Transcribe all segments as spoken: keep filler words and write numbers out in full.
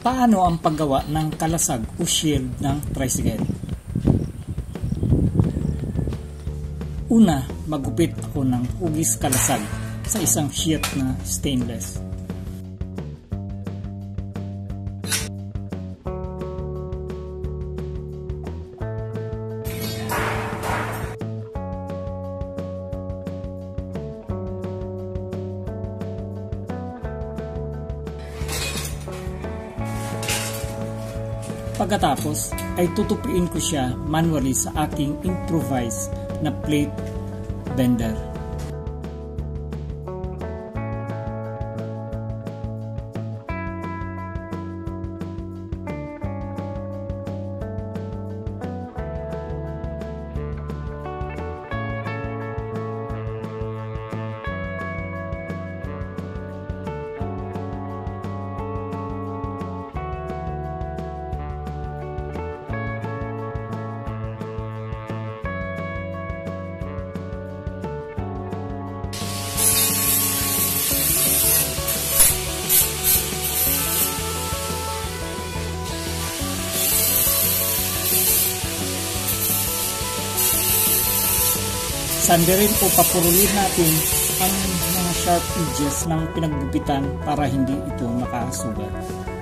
Paano ang paggawa ng kalasag o shield ng tricycle? Una, magupit ako ng hugis kalasag sa isang sheet na stainless. Pagkatapos ay tutupiin ko siya manually sa aking improvised na plate bender. Sandirin o papurulin natin ang mga sharp edges ng pinaggupitan para hindi ito makasugat.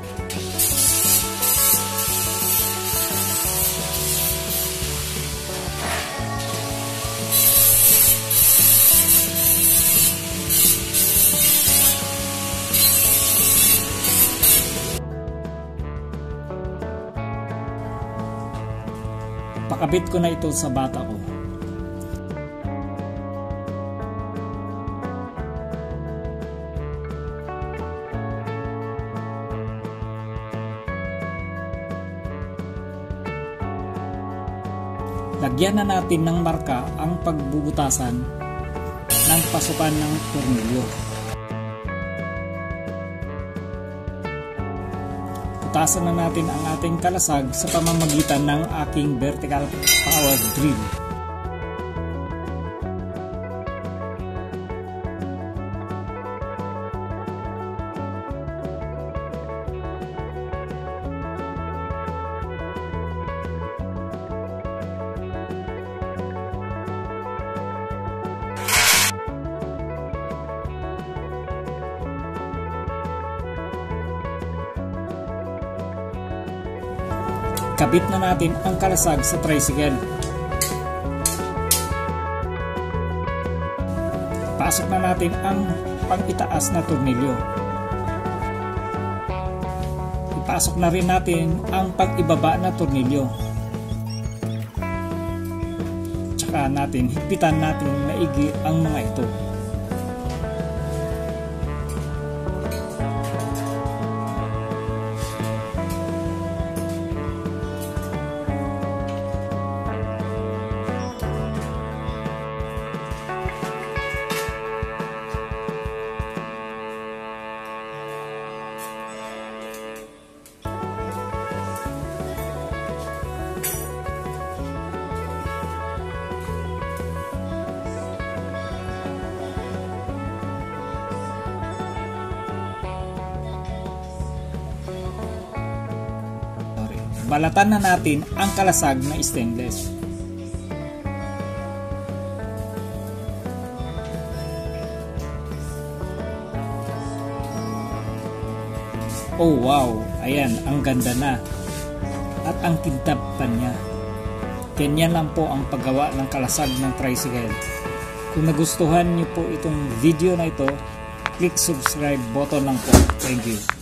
Pakabit ko na ito sa bata ko. Lagyan na natin ng marka ang pagbubutasan ng pasukan ng tornilyo. Butasan na natin ang ating kalasag sa pamamagitan ng aking vertical power drill. Kabit na natin ang kalasag sa tricycle. Pasok na natin ang pang-itaas na tornilyo. Ipasok na rin natin ang pag-ibaba na tornilyo. Tsaka natin higpitan natin maigi ang mga ito. Balatan na natin ang kalasag na stainless. Oh wow! Ayan, ang ganda na. At ang kintab pa niya. Ganyan lang po ang paggawa ng kalasag ng tricycle. Kung nagustuhan niyo po itong video na ito, click subscribe button lang po. Thank you.